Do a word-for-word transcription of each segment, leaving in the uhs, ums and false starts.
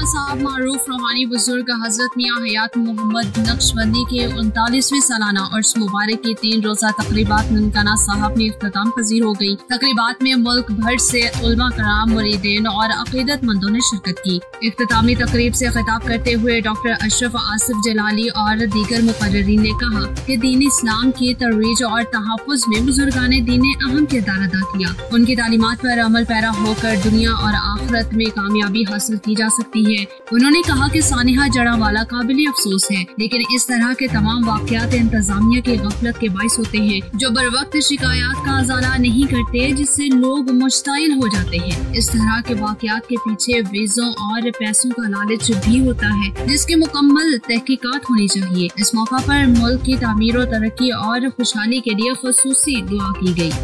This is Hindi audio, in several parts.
मियाँ साहब मारूफ रूहानी बुजुर्ग हजरत मियाँ हयात मोहम्मद नक्शबंदी के उनतालीसवीं सालाना उर्स मुबारक की तीन रोजा तकरीबात ननकाना साहब में इख्तिताम पजीर हो गई। तकरीबात में मुल्क भर से उलमा कराम, मुरीदीन और अकीदतमंदों ने शिरकत की। इख्तितामी तकरीब से खिताब करते हुए डॉक्टर अशरफ आसिफ जलाली और दीगर मुकर्रिरीन ने कहा कि दीन इस्लाम की तरोईज और तहफ़्फ़ुज़ में बुजुर्गाने दीन ने अहम किरदार अदा किया। उनकी तालीमात पर अमल पैरा होकर दुनिया और आखिरत में कामयाबी हासिल की जा सकती है। उन्होंने कहा कि सानिहा जड़ावाला काबिल अफसोस है, लेकिन इस तरह के तमाम वाक़यात इंतजामिया की गफलत के बाइस होते हैं, जो बर वक्त शिकायत का अजाला नहीं करते, जिससे लोग मुश्ताइल हो जाते हैं। इस तरह के वाक़यात के पीछे वीज़ों और पैसों का लालच भी होता है, जिसकी मुकम्मल तहकीकात होनी चाहिए। इस मौका पर मुल्क की तामीर और तरक्की और खुशहाली के लिए खुसूसी दुआ की गई।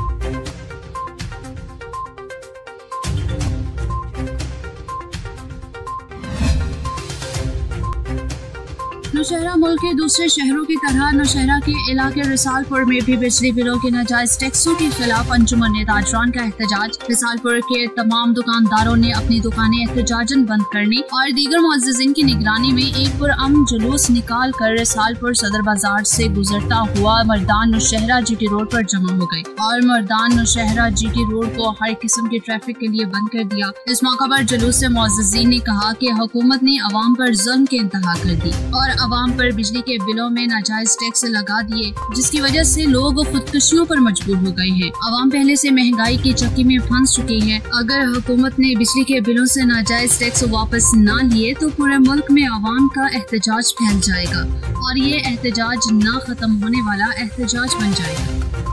नौशहरा मुल्क के दूसरे शहरों की तरह नौशहरा के इलाके रिसालपुर में भी बिजली बिलों के नाजायज टैक्सों के खिलाफ अंजुमन ताजरान का एहतजाज। रिसालपुर के तमाम दुकानदारों ने अपनी दुकानें एहतजाजन बंद करने और दीगर मुअज़्ज़िज़ीन की निगरानी में एक पुरअमन जुलूस निकाल कर रिसालपुर सदर बाजार से गुजरता हुआ मर्दान नौशहरा जीटी रोड पर जमा हो गए और मर्दान नौशहरा जीटी रोड को हर किस्म के ट्रैफिक के लिए बंद कर दिया। इस मौका पर जुलूस से मुअज़्ज़िज़ीन ने कहा कि हुकूमत ने अवाम पर जुल्म के इंतहा कर दी और अवाम पर बिजली के बिलों में नाजायज टैक्स लगा दिए, जिसकी वजह से लोग खुदकुशियों पर मजबूर हो गए हैं। अवाम पहले से महंगाई की चक्की में फंस चुकी है। अगर हुकूमत ने बिजली के बिलों से नाजायज टैक्स वापस न लिए तो पूरे मुल्क में अवाम का एहतजाज फैल जाएगा और ये एहतजाज न खत्म होने वाला एहतजाज बन जाएगा।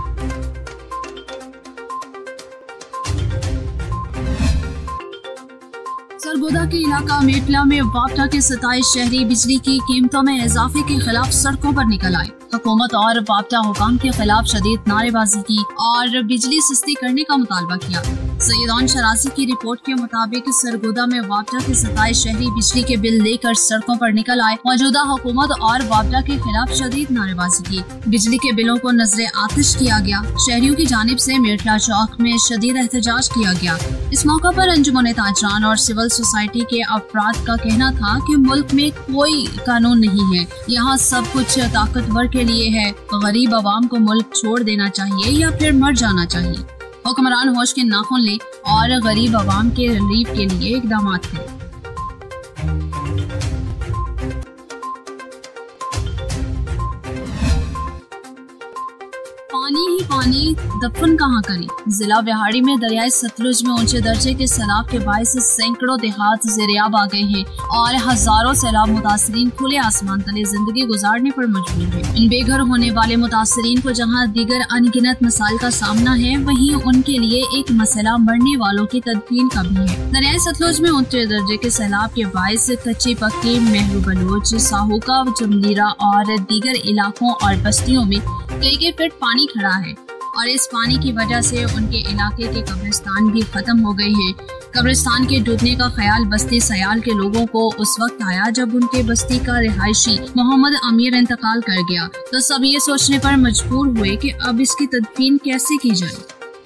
सरगोदा के इलाका मेटला में वापटा के सताईस शहरी बिजली की कीमतों में इजाफे के खिलाफ सड़कों पर निकल आए। हुकूमत और वापटा हुकाम के खिलाफ शदीद नारेबाजी की और बिजली सस्ती करने का मुतालबा किया। सैयदान शराजी की रिपोर्ट के मुताबिक सरगोदा में वापटा के सताईस शहरी बिजली के बिल लेकर सड़कों पर निकल आए। मौजूदा हुकूमत और वापटा के खिलाफ शदीद नारेबाजी की। बिजली के बिलों को नजरे आतिश किया गया। शहरियों की जानिब से मेटला चौक में शदीद एहतजाज किया गया। इस मौका पर अंजुमन ताजरान और सिविल सोसाइटी के अफराद का कहना था कि मुल्क में कोई कानून नहीं है, यहाँ सब कुछ ताकतवर के लिए है। गरीब आवाम को मुल्क छोड़ देना चाहिए या फिर मर जाना चाहिए। हुक्मरान होश के नाखून ले और गरीब आवाम के रिलीफ के लिए इकदाम करें। पानी ही पानी दफन कहाँ करें। जिला बिहाड़ी में दरियाई सतलुज में ऊंचे दर्जे के सैलाब के बायस सैकड़ों देहात ज़ेरियाब आ गए हैं और हजारों सैलाब मुतासरीन खुले आसमान तले जिंदगी गुजारने पर मजबूर हैं। इन बेघर होने वाले मुतासरीन को जहाँ दीगर अनगिनत मसाइल का सामना है, वहीं उनके लिए एक मसला मरने वालों की तदफीन का भी है। दरियाई सतलुज में ऊंचे दर्जे के सैलाब के बायस कच्ची पक्की, महरू बलोच, साहूका, जमलीरा और दीगर इलाकों और बस्तियों में कई कई फीट पानी खड़ा है और इस पानी की वजह से उनके इलाके के कब्रिस्तान भी खत्म हो गए हैं। कब्रिस्तान के डूबने का ख्याल बस्ती सयाल के लोगों को उस वक्त आया जब उनके बस्ती का रिहायशी मोहम्मद अमीर इंतकाल कर गया, तो सब ये सोचने पर मजबूर हुए कि अब इसकी तदफीन कैसे की जाए।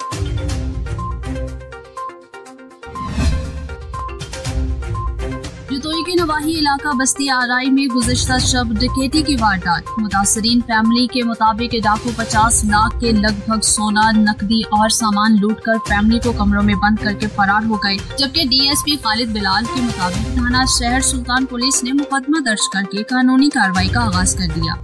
जतोई के नवाही इलाका बस्ती आराई में गुज़िश्ता शब डकैती की वारदात। मुतासरीन फैमिली के मुताबिक डाकू पचास लाख के लगभग सोना, नकदी और सामान लूट कर फैमिली को कमरों में बंद करके फरार हो गए, जबकि डीएसपी खालिद बिलाल के मुताबिक थाना शहर सुल्तान पुलिस ने मुकदमा दर्ज करके कानूनी कार्रवाई का आगाज कर दिया।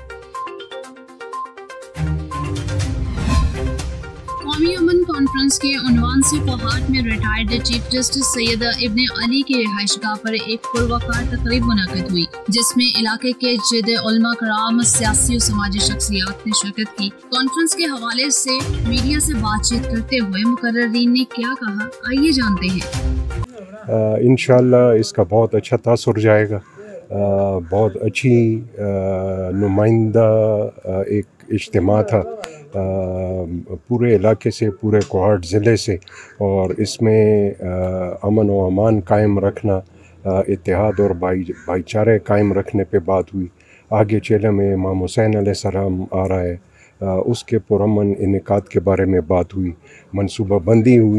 कौमी अमन कॉन्फ्रेंस के उन्वान से कोहाट में retired chief justice Syed Ibne Ali की रिहाइशगाह पर एक पुरवकार तकरीब मुनक़िद हुई, जिसमें इलाके के जिद उलमा कराम, सियासी और समाजी शख्सियात ने शिरकत की। कॉन्फ्रेंस के हवाले से मीडिया से बातचीत करते हुए मुकर्ररीन ने क्या कहा, आइए जानते हैं। इंशाअल्लाह इसका बहुत अच्छा तासुर जाएगा। आ, बहुत अच्छी नुमाइंदा एक इज्तिमा था आ, पूरे इलाके से, पूरे कोहाट ज़िले से, और इसमें आ, अमन व अमान कायम रखना, इत्तेहाद और भाई भाईचारे कायम रखने पे बात हुई। आगे चले में इमाम हुसैन अलैहिस्सलाम आ रहा है, आ, उसके पुरअमन इनेकाद के बारे में बात हुई, मनसूबा बंदी हुई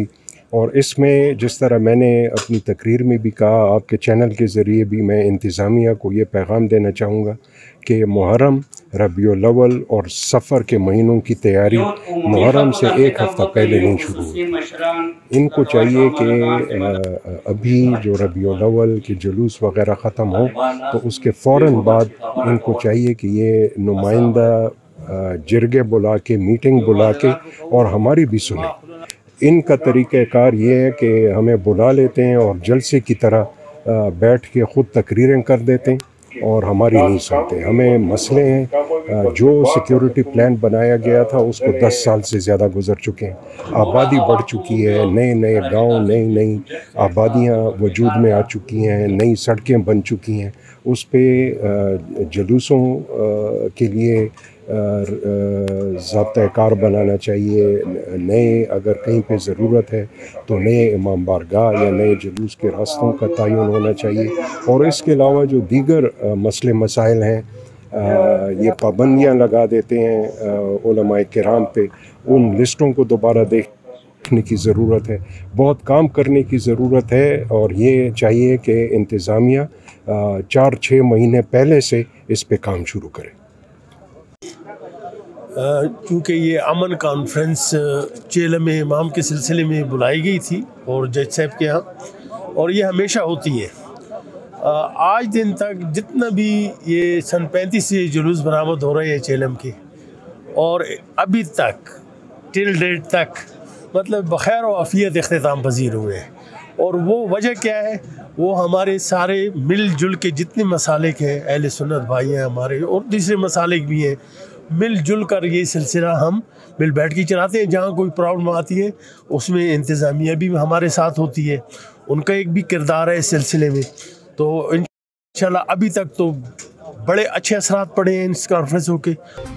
और इसमें जिस तरह मैंने अपनी तकरीर में भी कहा, आपके चैनल के ज़रिए भी मैं इंतज़ामिया को ये पैगाम देना चाहूँगा कि मुहर्रम, रबीउल अव्वल और सफ़र के महीनों की तैयारी मुहर्रम से एक हफ़्ता पहले नहीं शुरू हुई। इनको चाहिए कि अभी जो रबीउल अव्वल के जुलूस वग़ैरह ख़त्म हो तो उसके फ़ौरन बाद इनको चाहिए कि ये नुमाइंदा जिरगे बुला के, मीटिंग बुला के और हमारी भी सुने। इनका तरीक़ाकार ये है कि हमें बुला लेते हैं और जलसे की तरह बैठ के ख़ुद तकरीरें कर देते हैं और हमारी नहीं सुनते। हमें मसले हैं, जो सिक्योरिटी प्लान बनाया गया था उसको दस साल से ज़्यादा गुजर चुके हैं, आबादी बढ़ चुकी है, नए नए गांव, नई नई आबादियां वजूद में आ चुकी हैं, नई सड़कें बन चुकी हैं। उस पे जुलूसों के लिए ज़ाब्ता कार बनाना चाहिए। नए अगर कहीं पे ज़रूरत है तो नए इमाम बारगाह या नए जुलूस के रास्तों का तयन होना चाहिए। और इसके अलावा जो दीगर मसले मसाइल हैं, ये पाबंदियाँ लगा देते हैं उलमाए किराम पे, उन लिस्टों को दोबारा देखने की ज़रूरत है। बहुत काम करने की ज़रूरत है और ये चाहिए कि इंतज़ामिया चार छः महीने पहले से इस पे काम शुरू करे। क्योंकि ये अमन कॉन्फ्रेंस चेलम इमाम के सिलसिले में बुलाई गई थी और जज साहब के यहाँ, और ये हमेशा होती है। आज दिन तक जितना भी ये सन पैंतीस से जुलूस बरामद हो रहे हैं चेलम के, और अभी तक टिल डेट तक मतलब बखैर व आफियत इख्तिताम पजीर हुए हैं। और वो वजह क्या है, वो हमारे सारे मिलजुल के जितने मसालिक हैं, अहले सुन्नत भाई हैं हमारे, और दूसरे मसालिक भी हैं, मिलजुल कर ये सिलसिला हम मिल बैठ के चलाते हैं। जहाँ कोई प्रॉब्लम आती है उसमें इंतज़ामिया भी हमारे साथ होती है, उनका एक भी किरदार है इस सिलसिले में। तो इंशाल्लाह अभी तक तो बड़े अच्छे असरात पड़े हैं इस कॉन्फ्रेंस होके।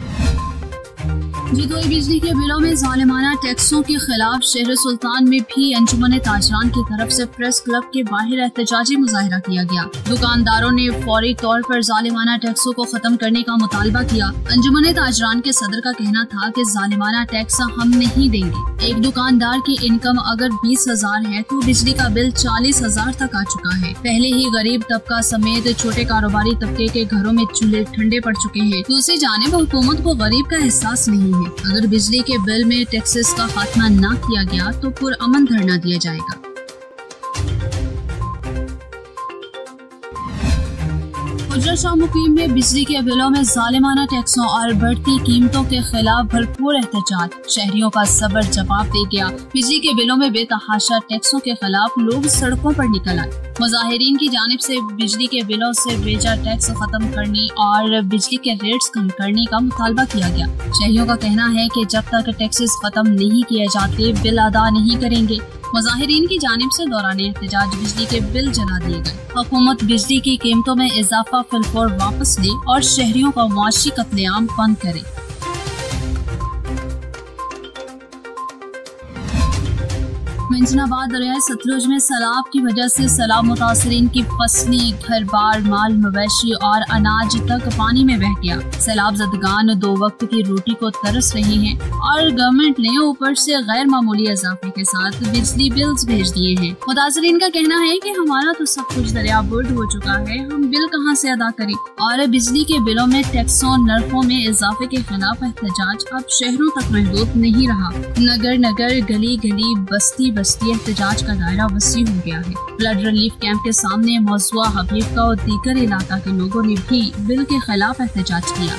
जदोई बिजली के बिलों में जालिमाना टैक्सों के खिलाफ शहर सुल्तान में भी अंजुमन ताजरान की तरफ से प्रेस क्लब के बाहर एहतजाजी मुजाहिरा किया गया। दुकानदारों ने फौरी तौर पर जालिमाना टैक्सों को खत्म करने का मुतालबा किया। अंजुमन ताजरान के सदर का कहना था कि जालिमाना टैक्स हम नहीं देंगे। एक दुकानदार की इनकम अगर बीस हजार है तो बिजली का बिल चालीस हजार तक आ चुका है। पहले ही गरीब तबका समेत छोटे कारोबारी तबके के घरों में चूल्हे ठंडे पड़ चुके हैं। दूसरी जानिब हुकूमत को गरीब का एहसास नहीं है। अगर बिजली के बिल में टैक्सेस का खात्मा न किया गया तो पुरअमन धरना दिया जाएगा। गुजर शाह मुकीम में बिजली के बिलों में जालिमाना टैक्सों और बढ़ती कीमतों के खिलाफ भरपूर एहतजाज। शहरियों का सब्र जवाब दे गया। बिजली के बिलों में बेतहाशा टैक्सों के खिलाफ लोग सड़कों पर निकल आए। मुजाहिरीन की जानिब से बिजली के बिलों से बेजा टैक्स खत्म करने और बिजली के रेट्स कम करने का मुतालबा किया गया। शहरियों का कहना है कि जब तक टैक्सेस खत्म नहीं किए जाते बिल अदा नहीं करेंगे। मुजाहिरीन की जानिब से दौरान एहतजाज बिजली के बिल जला दिए गए। हुकूमत बिजली की कीमतों में इजाफा फिलफौर वापस ले और शहरियों का मुआशी कत्लेआम बंद करे। मंजनाबाद दरियाए सतलुज में सैलाब की वजह से सैलाब मुतासरीन की फसली, घर बार, माल मवेशी और अनाज तक पानी में बह गया। सैलाब ज़दगान दो वक्त की रोटी को तरस रहे हैं और गवर्नमेंट ने ऊपर से गैर मामूली इजाफे के साथ बिजली बिल्स भेज दिए हैं। मुतासरीन का कहना है कि हमारा तो सब कुछ दरिया बुर्द हो चुका है, हम बिल कहां से अदा करें। और बिजली के बिलों में टैक्सों नरखों में इजाफे के खिलाफ एहतजाज अब शहरों तक महदूद नहीं रहा। नगर नगर, गली गली, बस्ती बस्ती एहतजाज का दायरा वसी हो गया है। ब्लड रिलीफ कैंप के सामने मौजूदा हबीब का और दीगर इलाका के लोगों ने भी बिल के खिलाफ एहतजाज किया।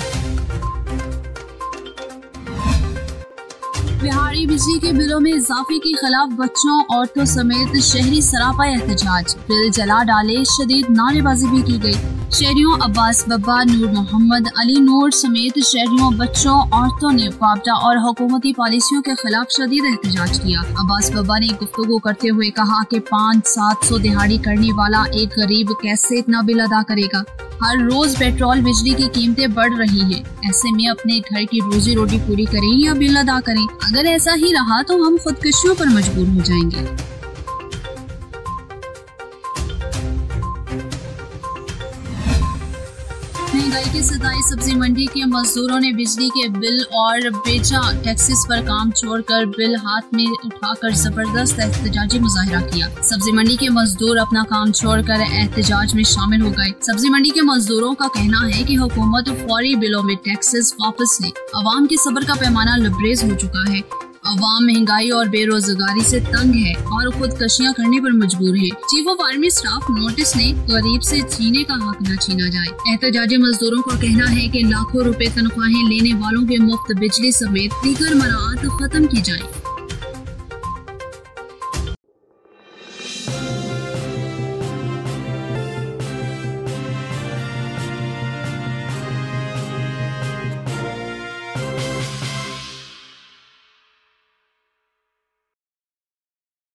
बिहारी बिजली के बिलों में इजाफे के खिलाफ बच्चों, औरतों समेत शहरी सरापा एहतजाज। बिल जला डाले, शदीद नारेबाजी भी की गई। शहरियों अब्बास बब्बा, नूर मोहम्मद, अली नूर समेत शहरियों, बच्चों, औरतों ने वापडा और हुकूमती पॉलिसियों के खिलाफ शदीद एहतजाज किया। अब्बास बब्बा ने गुफ्तगू करते हुए कहा कि पाँच सात सौ दिहाड़ी करने वाला एक गरीब कैसे इतना बिल अदा करेगा। हर रोज पेट्रोल बिजली की कीमतें बढ़ रही हैं। ऐसे में अपने घर की रोजी रोटी पूरी करें या बिल अदा करें। अगर ऐसा ही रहा तो हम खुदकुशियों पर मजबूर हो जाएंगे। महंगाई के सताए सब्जी मंडी के मजदूरों ने बिजली के बिल और बेजा टैक्सेस पर काम छोड़कर बिल हाथ में उठाकर जबरदस्त एहतजाजी मुजाहिरा किया। सब्जी मंडी के मजदूर अपना काम छोड़कर एहतजाज में शामिल हो गए। सब्जी मंडी के मजदूरों का कहना है कि हुकूमत फौरी बिलों में टैक्सेस वापस ले। अवाम के सब्र का पैमाना लबरेज हो चुका है। अवाम महंगाई और बेरोजगारी से तंग है और खुदकशियां करने पर मजबूर है। Chief of army staff notice ने गरीब से जीने का हक न छीना जाए। एहतजाजी मजदूरों का कहना है कि लाखों रुपए तनख्वाहें लेने वालों के मुफ्त बिजली समेत दीगर मराहत खत्म की जाए।